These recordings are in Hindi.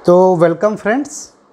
तो वेलकम फ्रेंड्स।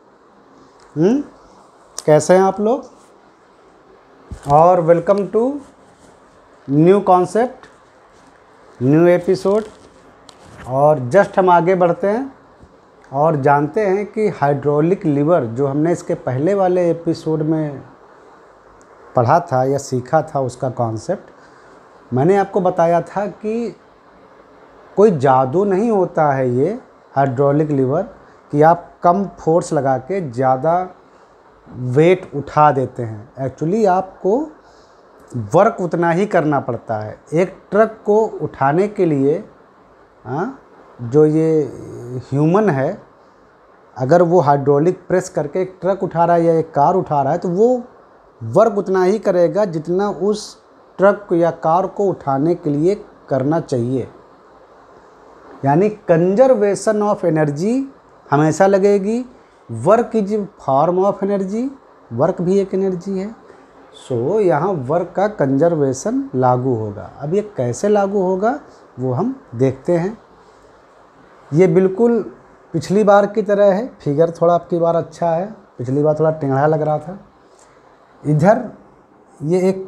कैसे हैं आप लोग? और welcome to new concept, new episode. और जस्ट हम आगे बढ़ते हैं और जानते हैं कि हाइड्रोलिक लीवर जो हमने इसके पहले वाले एपिसोड में पढ़ा था या सीखा था, उसका कॉन्सेप्ट मैंने आपको बताया था कि कोई जादू नहीं होता है ये हाइड्रोलिक लीवर कि आप कम फोर्स लगा के ज़्यादा वेट उठा देते हैं। एक्चुअली आपको वर्क उतना ही करना पड़ता है। एक ट्रक को उठाने के लिए जो ये ह्यूमन है, अगर वो हाइड्रोलिक प्रेस करके एक ट्रक उठा रहा है या एक कार उठा रहा है तो वो वर्क उतना ही करेगा जितना उस ट्रक या कार को उठाने के लिए करना चाहिए। यानी कंजर्वेशन ऑफ एनर्जी हमेशा लगेगी। Work is form of energy, work भी एक एनर्जी है। सो यहाँ वर्क का कंजर्वेशन लागू होगा। अब ये कैसे लागू होगा वो हम देखते हैं। ये बिल्कुल पिछली बार की तरह है। फिगर थोड़ा आपकी बार अच्छा है, पिछली बार थोड़ा टेढ़ा लग रहा था। इधर ये एक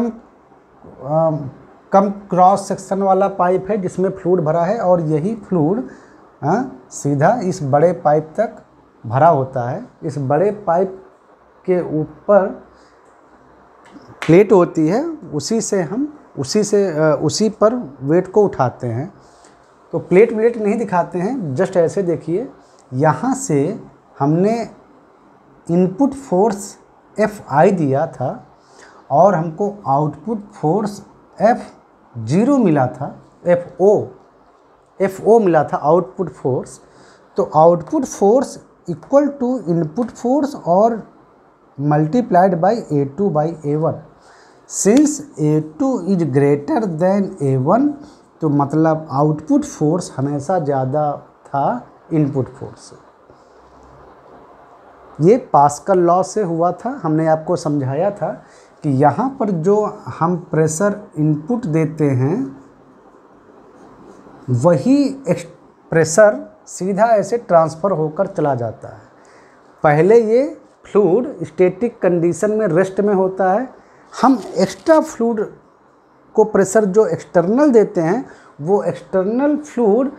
कम क्रॉस सेक्शन वाला पाइप है जिसमें फ्लूइड भरा है, और यही फ्लूइड सीधा इस बड़े पाइप तक भरा होता है। इस बड़े पाइप के ऊपर प्लेट होती है, उसी पर वेट को उठाते हैं। तो प्लेट नहीं दिखाते हैं, जस्ट ऐसे देखिए। यहाँ से हमने इनपुट फोर्स Fi दिया था और हमको आउटपुट फोर्स F0 मिला था, FO मिला था आउटपुट फोर्स। तो output force equal to input force और multiplied by A2 by A1। Since A2 is greater than A1 तो मतलब आउटपुट फोर्स हमेशा ज़्यादा था इनपुट फोर्स से। ये पास्कल लॉ से हुआ था। हमने आपको समझाया था कि यहाँ पर जो हम प्रेशर इनपुट देते हैं वही प्रेशर सीधा ऐसे ट्रांसफ़र होकर चला जाता है। पहले ये फ्लूइड स्टैटिक कंडीशन में रेस्ट में होता है। हम एक्स्ट्रा फ्लूइड को प्रेशर जो एक्सटर्नल देते हैं, वो एक्सटर्नल फ्लूइड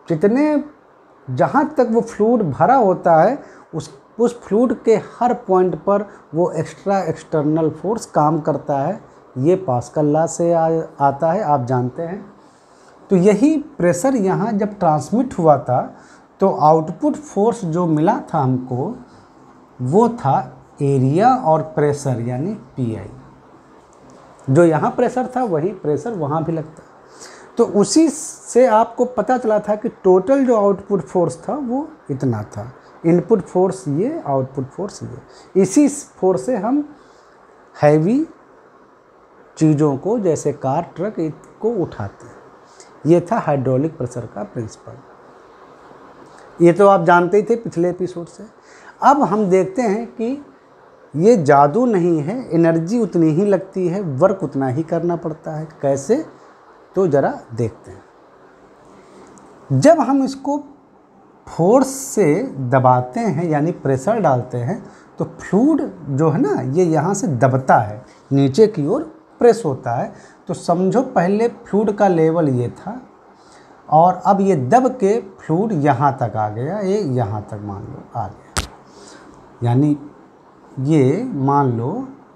जहाँ तक वो फ्लूइड भरा होता है उस फ्लूइड के हर पॉइंट पर वो एक्सटर्नल फोर्स काम करता है। ये पास्कल लॉ से आता है, आप जानते हैं। तो यही प्रेशर यहाँ जब ट्रांसमिट हुआ था तो आउटपुट फोर्स जो मिला था हमको वो था एरिया और प्रेशर यानी PI। जो यहाँ प्रेशर था वही प्रेशर वहाँ भी लगता है। तो उसी से आपको पता चला था कि टोटल जो आउटपुट फोर्स था वो इतना था। इनपुट फोर्स ये, आउटपुट फोर्स ये। इसी फोर्स से हम हैवी चीज़ों को जैसे कार, ट्रक को उठाते हैं। ये था हाइड्रोलिक प्रेशर का प्रिंसिपल। ये तो आप जानते ही थे पिछले एपिसोड से। अब हम देखते हैं कि ये जादू नहीं है, एनर्जी उतनी ही लगती है, वर्क उतना ही करना पड़ता है। कैसे? तो ज़रा देखते हैं। जब हम इसको फोर्स से दबाते हैं यानी प्रेशर डालते हैं तो फ्लूइड जो है ना, ये यहाँ से दबता है, नीचे की ओर प्रेस होता है। तो समझो पहले फ्लूइड का लेवल ये था और अब ये दब के फ्लूइड यहाँ तक आ गया, ये यहाँ तक मान लो आ गया। यानी ये मान लो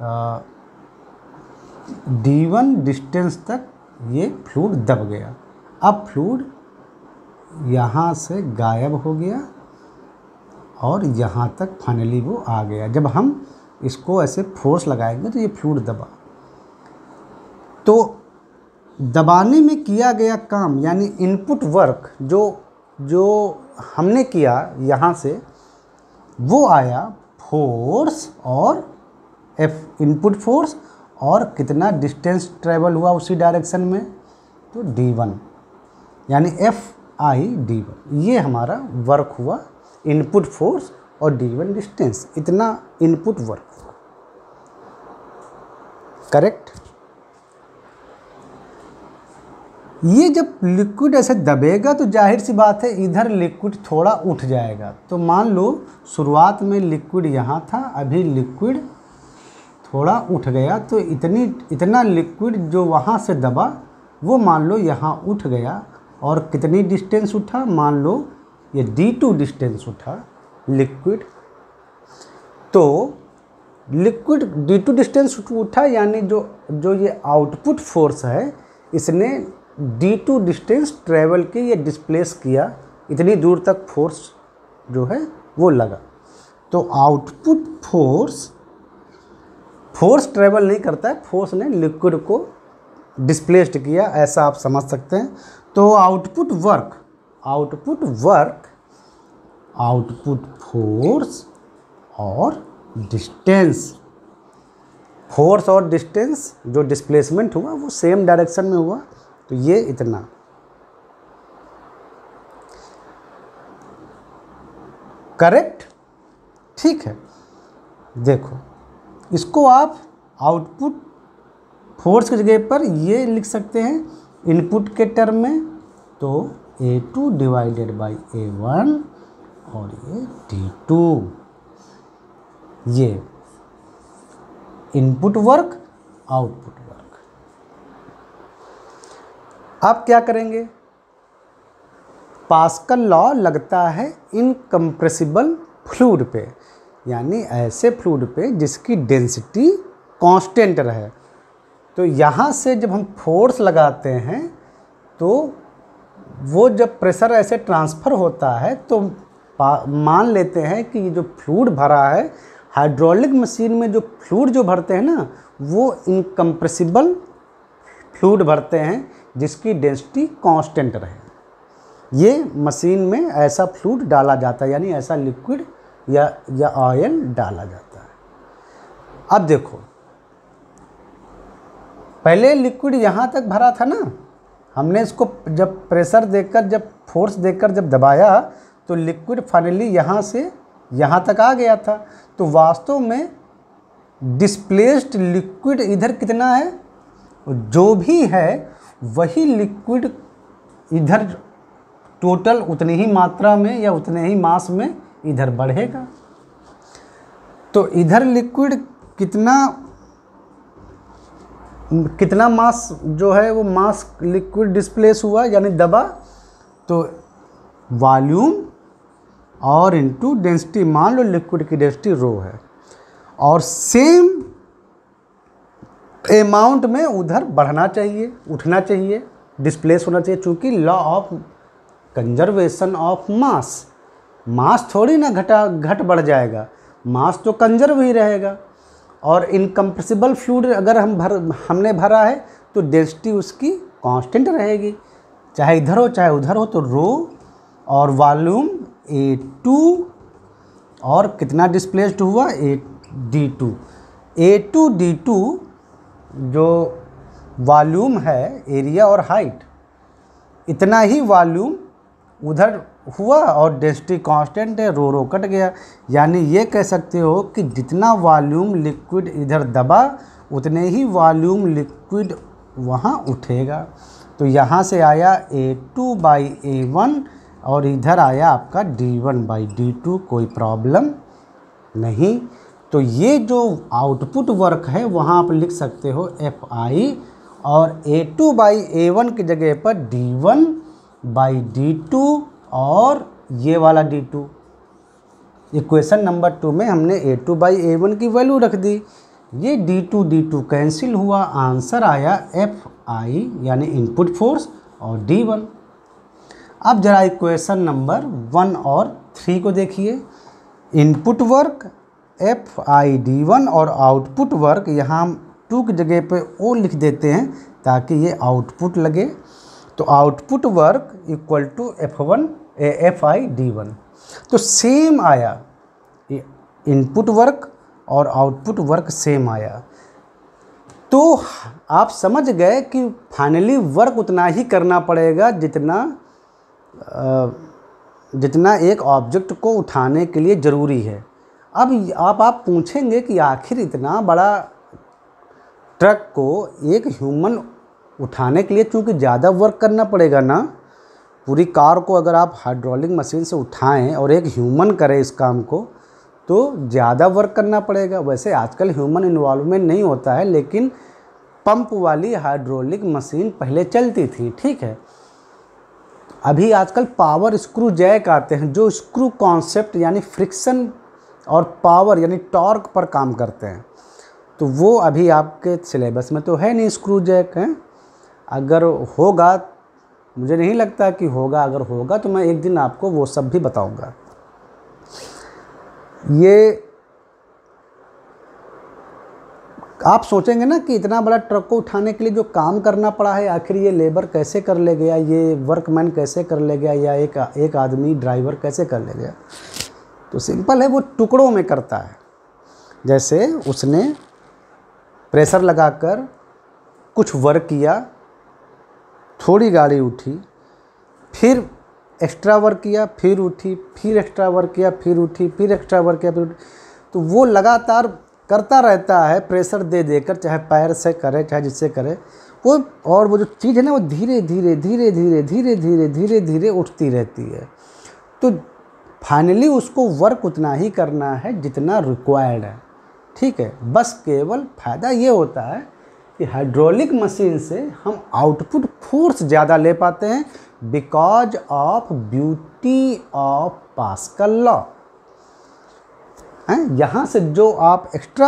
D1 डिस्टेंस तक ये फ्लूइड दब गया। अब फ्लूइड यहाँ से गायब हो गया और यहाँ तक फाइनली वो आ गया। जब हम इसको ऐसे फोर्स लगाएंगे तो ये फ्लूइड दबा। तो दबाने में किया गया काम यानी इनपुट वर्क जो हमने किया यहाँ से, वो आया फोर्स और इनपुट फोर्स और कितना डिस्टेंस ट्रेवल हुआ उसी डायरेक्शन में, तो D1 यानी FI D1। ये हमारा वर्क हुआ, इनपुट फोर्स और D1 डिस्टेंस, इतना इनपुट वर्क हुआ। करेक्ट? ये जब लिक्विड ऐसे दबेगा तो जाहिर सी बात है इधर लिक्विड थोड़ा उठ जाएगा। तो मान लो शुरुआत में लिक्विड यहाँ था, अभी लिक्विड थोड़ा उठ गया, तो इतना लिक्विड जो वहाँ से दबा वो मान लो यहाँ उठ गया। और कितनी डिस्टेंस उठा, मान लो ये d2 डिस्टेंस उठा लिक्विड। तो लिक्विड d2 डिस्टेंस उठा, यानी जो ये आउटपुट फोर्स है इसने d2 डिस्टेंस ट्रेवल की या डिस्प्लेस किया, इतनी दूर तक फोर्स जो है वो लगा। तो आउटपुट फोर्स ट्रेवल नहीं करता है, फोर्स ने लिक्विड को डिस्प्लेस्ड किया, ऐसा आप समझ सकते हैं। तो आउटपुट फोर्स और डिस्टेंस जो डिस्प्लेसमेंट हुआ वो सेम डायरेक्शन में हुआ, तो ये इतना। करेक्ट, ठीक है। देखो इसको आप आउटपुट फोर्स की जगह पर ये लिख सकते हैं इनपुट के टर्म में, तो A2 डिवाइडेड बाई A1 और ये D2, ये इनपुट वर्क आउटपुट वर्क। अब क्या करेंगे, पास्कल लॉ लगता है इनकम्प्रेसिबल फ्लूइड पे, यानी ऐसे फ्लूइड पे जिसकी डेंसिटी कांस्टेंट रहे। तो यहाँ से जब हम फोर्स लगाते हैं तो वो जब प्रेशर ऐसे ट्रांसफ़र होता है तो मान लेते हैं कि ये जो फ्लूइड भरा है, हाइड्रोलिक मशीन में जो फ्लूइड जो भरते हैं ना, वो इनकम्प्रेसिबल फ्लूइड भरते हैं जिसकी डेंसिटी कांस्टेंट रहे। ये मशीन में ऐसा फ्लूइड डाला जाता है, यानी ऐसा लिक्विड या ऑयल डाला जाता है। अब देखो पहले लिक्विड यहाँ तक भरा था ना, हमने इसको जब प्रेशर देकर, जब फोर्स देकर जब दबाया तो लिक्विड फाइनली यहाँ से यहाँ तक आ गया था। तो वास्तव में डिस्प्लेस्ड लिक्विड इधर कितना है, जो भी है वही लिक्विड इधर टोटल उतनी ही मात्रा में या उतने ही मास में इधर बढ़ेगा। तो इधर लिक्विड कितना मास जो है वो मास लिक्विड डिस्प्लेस हुआ, यानी दबा, तो वॉल्यूम और इनटू डेंसिटी, मान लो लिक्विड की डेंसिटी रो है, और सेम अमाउंट में उधर बढ़ना चाहिए, उठना चाहिए, डिस्प्लेस होना चाहिए, चूँकि law of conservation of mass थोड़ी ना घट बढ़ जाएगा, मास तो कंजर्व ही रहेगा। और इनकम्प्रेसिबल फ्लूइड अगर हमने भरा है तो डेंसिटी उसकी कांस्टेंट रहेगी, चाहे इधर हो चाहे उधर हो। तो रो और वॉल्यूम A2 और कितना डिस्प्लेस्ड हुआ D2। A2 D2 जो वॉल्यूम है, एरिया और हाइट, इतना ही वॉल्यूम उधर हुआ और डेंसिटी कांस्टेंट है, रो कट गया। यानी ये कह सकते हो कि जितना वॉल्यूम लिक्विड इधर दबा उतने ही वॉल्यूम लिक्विड वहाँ उठेगा। तो यहाँ से आया A2 बाई A1 और इधर आया आपका D1 बाई D2, कोई प्रॉब्लम नहीं। तो ये जो आउटपुट वर्क है वहाँ आप लिख सकते हो FI, और A2 बाई A1 की जगह पर D1 बाई D2 और ये वाला D2। इक्वेशन नंबर 2 में हमने A2 बाई A1 की वैल्यू रख दी, ये D2 कैंसिल हुआ, आंसर आया FI यानी इनपुट फोर्स और D1। अब जरा इक्वेशन नंबर 1 और 3 को देखिए। इनपुट वर्क FI D1 और आउटपुट वर्क, यहाँ हम 2 की जगह पे O लिख देते हैं ताकि ये आउटपुट लगे। तो output work equal to FI D1। तो सेम आया, इनपुट वर्क और आउटपुट वर्क सेम आया। तो आप समझ गए कि फाइनली वर्क उतना ही करना पड़ेगा जितना एक ऑब्जेक्ट को उठाने के लिए ज़रूरी है। अब आप पूछेंगे कि आखिर इतना बड़ा ट्रक को एक ह्यूमन उठाने के लिए चूँकि ज़्यादा वर्क करना पड़ेगा ना, पूरी कार को अगर आप हाइड्रोलिक मशीन से उठाएं और एक ह्यूमन करे इस काम को तो ज़्यादा वर्क करना पड़ेगा। वैसे आजकल ह्यूमन इन्वॉल्वमेंट नहीं होता है, लेकिन पंप वाली हाइड्रोलिक मशीन पहले चलती थी, ठीक है। अभी आजकल पावर स्क्रू जैक आते हैं जो स्क्रू कॉन्सेप्ट यानी फ्रिक्शन और पावर यानी टॉर्क पर काम करते हैं, तो वो अभी आपके सिलेबस में तो है नहीं स्क्रू जैक हैं। अगर होगा, मुझे नहीं लगता कि होगा, अगर होगा तो मैं एक दिन आपको वो सब भी बताऊंगा। ये आप सोचेंगे ना कि इतना बड़ा ट्रक को उठाने के लिए जो काम करना पड़ा है, आखिर ये लेबर कैसे कर ले गया, ये वर्कमैन कैसे कर ले गया, या एक आदमी ड्राइवर कैसे कर ले गया। तो सिंपल है, वो टुकड़ों में करता है। जैसे उसने प्रेशर लगाकर कुछ वर्क किया, थोड़ी गाड़ी उठी, फिर एक्स्ट्रा वर्क किया, फिर उठी, फिर एक्स्ट्रा वर्क किया, फिर उठी, फिर एक्स्ट्रा वर्क किया, फिर उठी। तो वो लगातार करता रहता है प्रेशर दे देकर, चाहे पैर से करे चाहे जिससे करे वो। और वो जो चीज़ है ना वो धीरे धीरे धीरे धीरे धीरे धीरे धीरे धीरे उठती रहती है। तो फाइनली उसको वर्क उतना ही करना है जितना रिक्वायर्ड है, ठीक है। बस केवल फ़ायदा ये होता है कि हाइड्रोलिक मशीन से हम आउटपुट फोर्स ज़्यादा ले पाते हैं because of beauty of Pascal law हैं। यहाँ से जो आप एक्स्ट्रा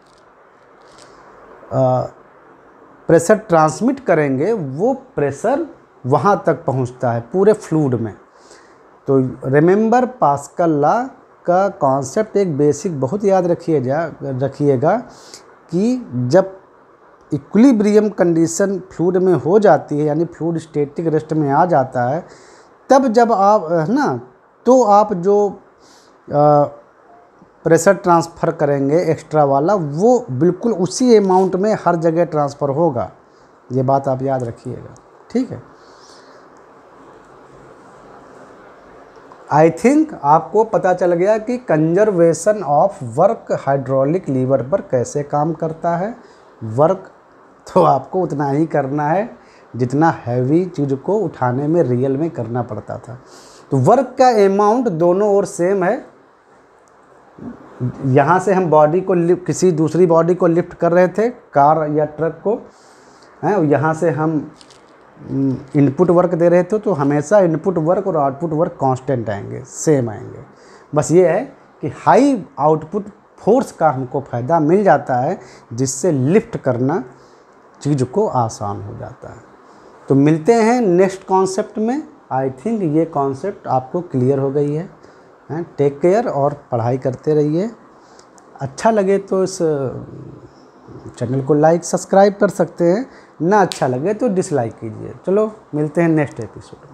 प्रेशर ट्रांसमिट करेंगे वो प्रेशर वहाँ तक पहुँचता है पूरे फ्लूइड में। तो रिमेंबर पास्कल लॉ का कॉन्सेप्ट एक बेसिक बहुत याद रखिएगा कि जब इक्विलिब्रियम कंडीशन फ्लूइड में हो जाती है, यानी फ्लूइड स्टैटिक रेस्ट में आ जाता है, तब जब आप ना तो आप जो प्रेशर ट्रांसफ़र करेंगे एक्स्ट्रा वाला, वो बिल्कुल उसी अमाउंट में हर जगह ट्रांसफ़र होगा। ये बात आप याद रखिएगा, ठीक है। आई थिंक आपको पता चल गया कि conservation of work hydraulic lever पर कैसे काम करता है। वर्क तो आपको उतना ही करना है जितना हैवी चीज़ को उठाने में रियल में करना पड़ता था। तो वर्क का अमाउंट दोनों ओर सेम है। यहाँ से हम बॉडी को किसी दूसरी बॉडी को लिफ्ट कर रहे थे, कार या ट्रक को, हैं, यहाँ से हम इनपुट वर्क दे रहे थे, तो हमेशा इनपुट वर्क और आउटपुट वर्क कांस्टेंट आएंगे, सेम आएंगे। बस ये है कि हाई आउटपुट फोर्स का हमको फ़ायदा मिल जाता है, जिससे लिफ्ट करना चीज़ को आसान हो जाता है। तो मिलते हैं नेक्स्ट कॉन्सेप्ट में। आई थिंक ये कॉन्सेप्ट आपको क्लियर हो गई है। टेक केयर और पढ़ाई करते रहिए। अच्छा लगे तो इस चैनल को लाइक सब्सक्राइब कर सकते हैं, ना अच्छा लगे तो डिसलाइक कीजिए। चलो मिलते हैं नेक्स्ट एपिसोड में।